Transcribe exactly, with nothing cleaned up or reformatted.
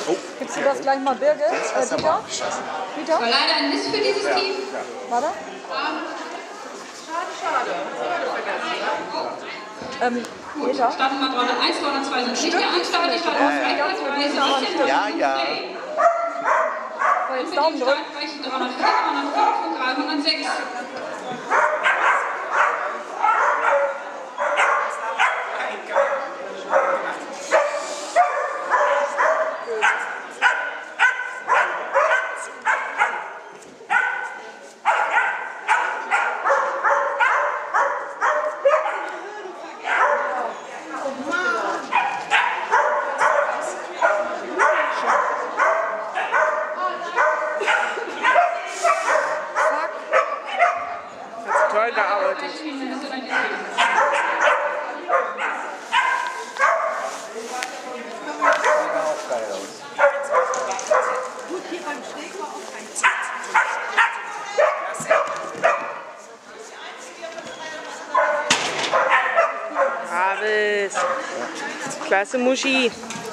Oh. Gibst du das gleich mal Birgit? Äh, Dieter? Dieter? War leider ein Mist für dieses ja, Team. Ja. Warte. Schade, schade. Ähm, Gut, Dieter? Startnummer dreihunderteins, dreihundertzwei sind nicht der Anstart, die Start Ja, aus ja. dreihundertdrei Ja, ja. So, jetzt Daumen drücken. Startbereiche dreihundertvier, dreihundertfünf und dreihundertsechs. Toll gearbeitet. Travis. Klasse Muschi.